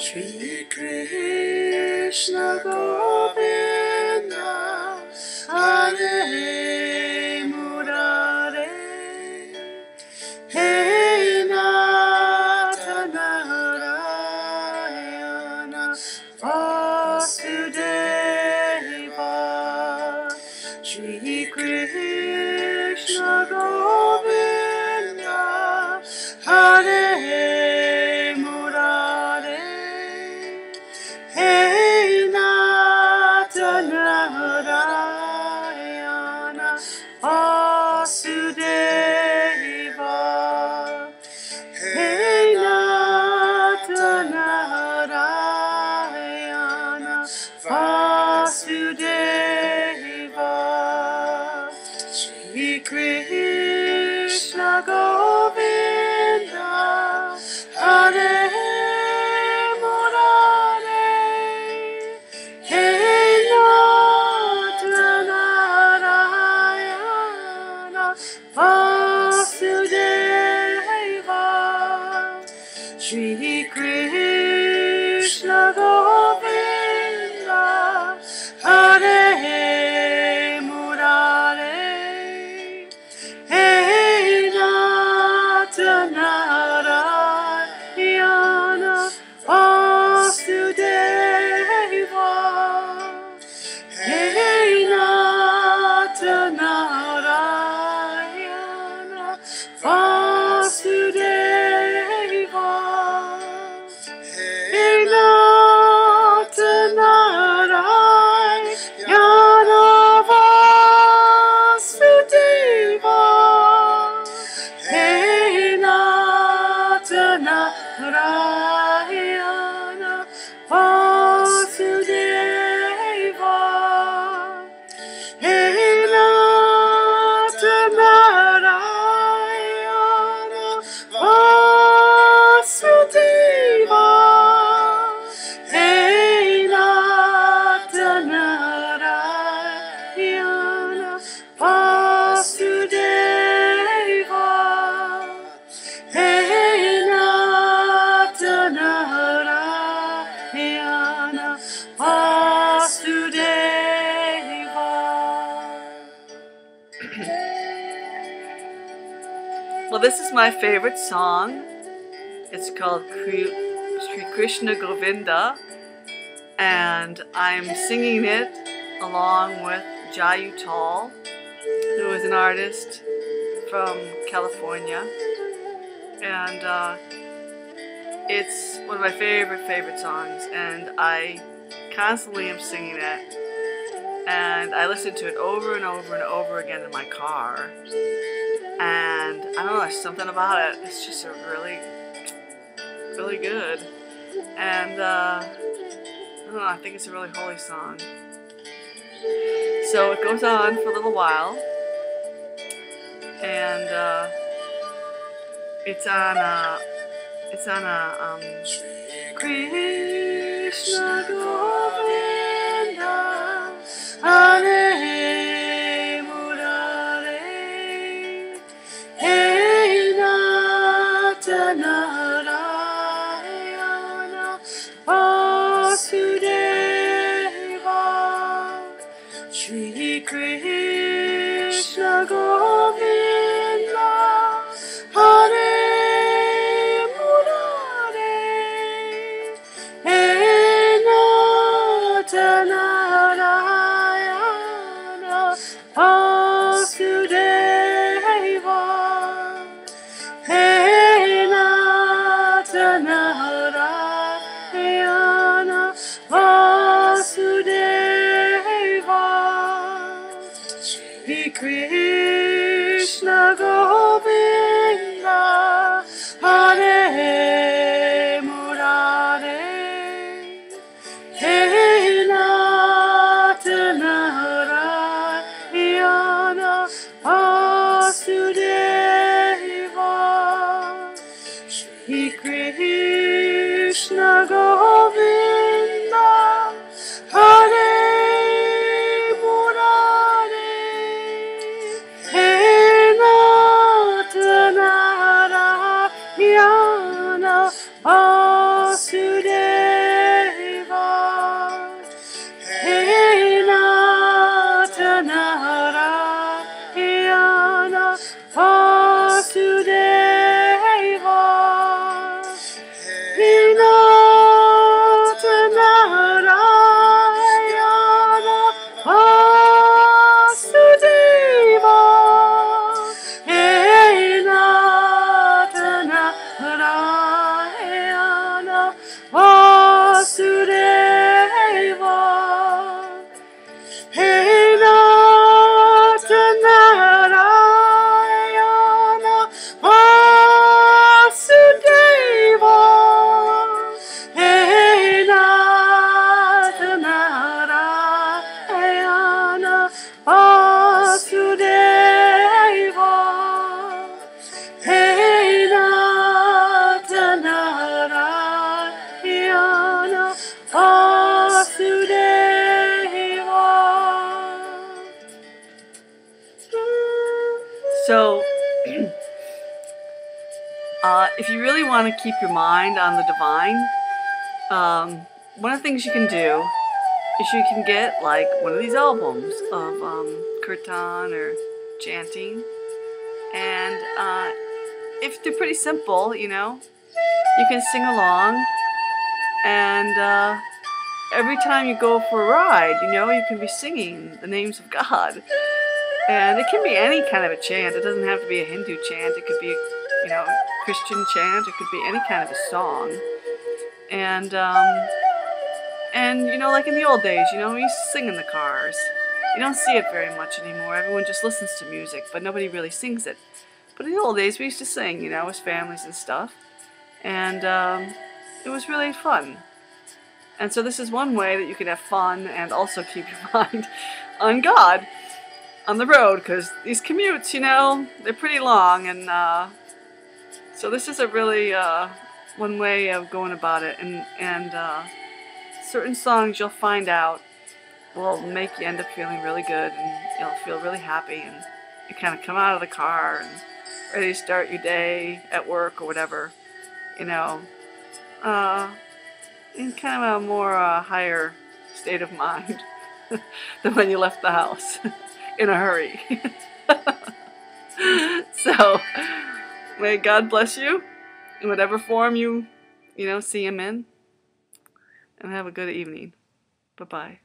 Shri Krishna Govinda Hare Murare Hey Nata Narayana Vasudeva Shri Krishna Govinda Hare Murare Hey Nata Narayana Vasudeva Hey Nata Narayana Vasudeva Shri Krishna Govinda Hare Murare Hey Nata Narayana Vasudeva Shri Krishna Govinda Hare Murare Hey Nata Narayana Vasudeva Hey Nata Narayana Vasudeva Hey Nata Narayana Vasudeva Hey Nata Narayana Vasudeva Hey Nata Narayana Vasudeva Hey Nata Narayana Vasudeva Hey Nata Narayana Vasudeva. Well, this is my favorite song. It's called Shri Krishna Govinda, and I'm singing it along with Jayu Tal, who is an artist from California, and it's one of my favorite songs, and I constantly am singing it, and I listen to it over and over and over again in my car, and I don't know, there's something about it, it's just a really good, and I don't know, I think it's a really holy song. So it goes on for a little while, and it's on a Krishna Govinda Hare Murare Hey Nata Narayana Vasudeva Shri Krishna Govinda Hare Murare Hey Nata Narayana Vasudeva Hey Nata Narayana Vasudeva Shri Krishna Govinda Hare Murare Hey Nata Narayana Vasudeva Shri Krishna Govinda Hare Murare Hey Nata Narayana Vasudeva Vasudeva. Hey Nath Narayana Vasudeva. Hey Nath Narayana Vasudeva. Hey Nath Narayana Vasudeva. So, if you really want to keep your mind on the divine, one of the things you can do is you can get like one of these albums of kirtan or chanting, and if they're pretty simple, you know, you can sing along, and every time you go for a ride, you know, you can be singing the names of God. And it can be any kind of a chant. It doesn't have to be a Hindu chant. It could be, you know, Christian chant. It could be any kind of a song. And you know, like in the old days, you know, we used to sing in the cars. You don't see it very much anymore. Everyone just listens to music, but nobody really sings it. But in the old days, we used to sing, you know, as families and stuff. And it was really fun. And so this is one way that you can have fun and also keep your mind on God on the road, because these commutes, you know, they're pretty long, and so this is a really one way of going about it, and certain songs you'll find out will make you end up feeling really good, and you'll feel really happy, and you kind of come out of the car and ready to start your day at work or whatever, you know, in kind of a more higher state of mind than when you left the house in a hurry. So, may God bless you in whatever form you know, see Him in, and have a good evening. Bye-bye.